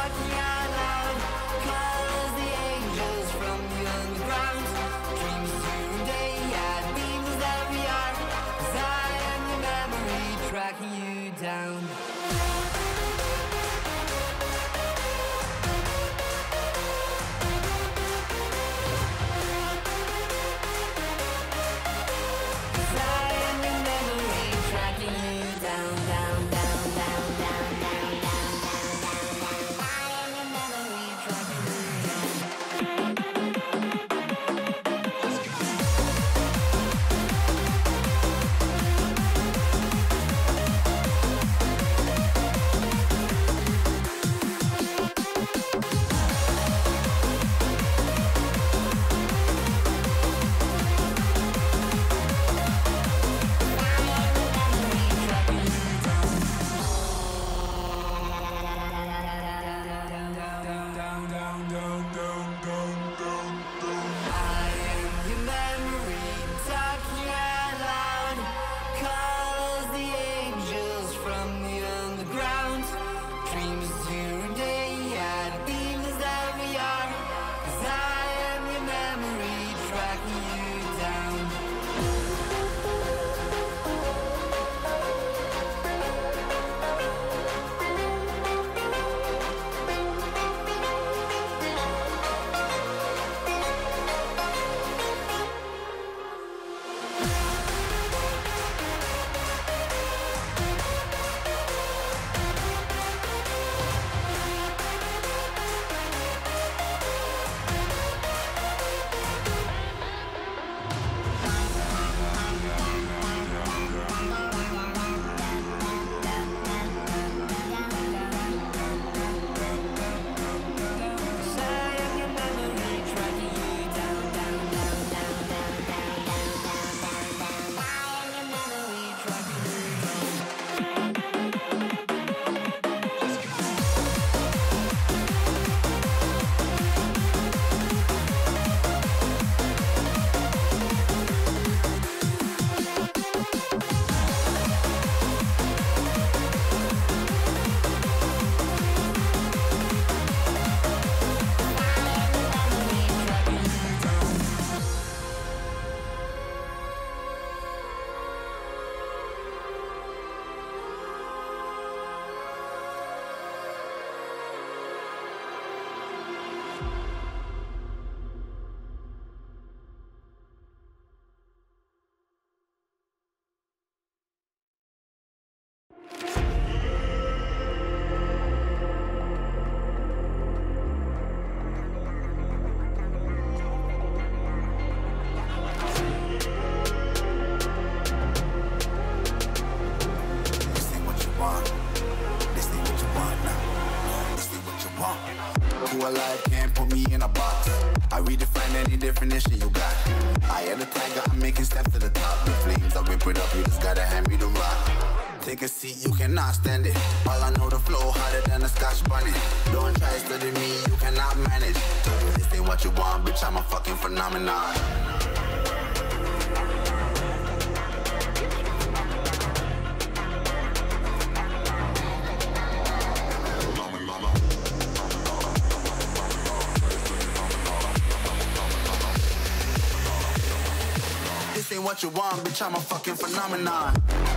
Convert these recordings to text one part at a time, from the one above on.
talking out loud. Calls the angels from the underground. Dreams during day, yeah, demons that we are. 'Cause I am your memory, tracking you down. Alive can't put me in a box. I redefine any definition you got. I am the tiger, I'm making steps to the top. The flames, I whip it up, you just gotta hand me the rock. Take a seat, you cannot stand it. All I know, the flow harder than a Scotch bunny. Don't try studying me, you cannot manage. This ain't what you want, bitch, I'm a fucking phenomenon. This ain't what you want, bitch, I'm a fucking phenomenon.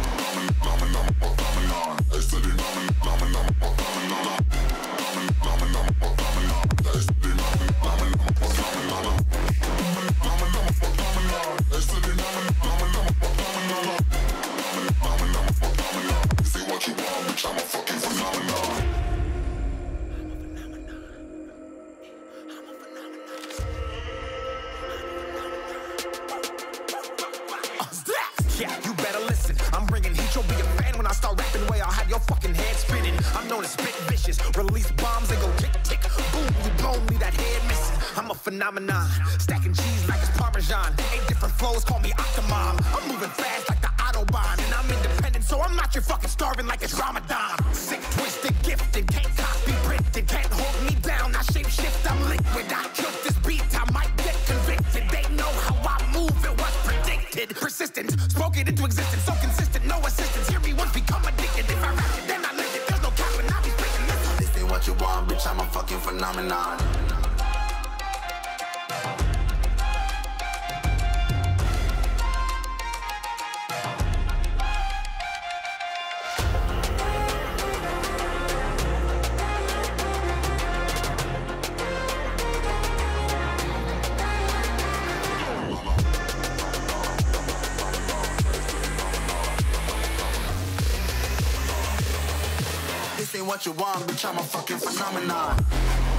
Yeah, you better listen. I'm bringing heat, you'll be a fan when I start rapping. Way I'll have your fucking head spinning. I'm known as spit vicious. Release bombs and go tick tick. Boom, you blow me that head missing. I'm a phenomenon. Stacking cheese like it's Parmesan. 8 different flows, call me Octomom. I'm moving fast like the Autobahn. And I'm independent, so I'm not your fucking starving like it's Ramadan. Sick, twisted, gifted. Can't copy, printed. Can't hold me down. I shape shift, I'm liquid. I killed this beat, I might get convicted. They know how I move, it was predicted. Persistent, spoke it into existence. So consistent, no assistance. Hear me once, become addicted. If I rap it, then I live it. There's no cap when I be speaking this. This ain't what what you want, bitch, I'm a fucking phenomenon. This ain't what you want, bitch, I'm a fucking phenomenon.